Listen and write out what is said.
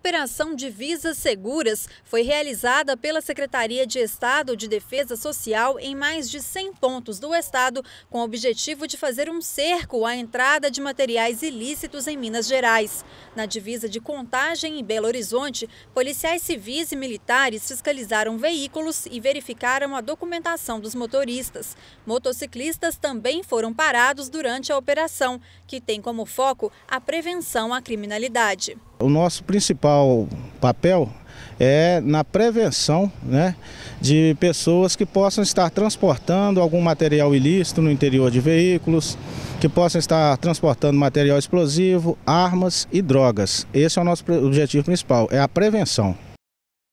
Operação Divisas Seguras foi realizada pela Secretaria de Estado de Defesa Social em mais de 100 pontos do estado, com o objetivo de fazer um cerco à entrada de materiais ilícitos em Minas Gerais. Na divisa de Contagem e Belo Horizonte, policiais civis e militares fiscalizaram veículos e verificaram a documentação dos motoristas. Motociclistas também foram parados durante a operação, que tem como foco a prevenção à criminalidade. O nosso principal papel é na prevenção, de pessoas que possam estar transportando algum material ilícito no interior de veículos, que possam estar transportando material explosivo, armas e drogas. Esse é o nosso objetivo principal, é a prevenção.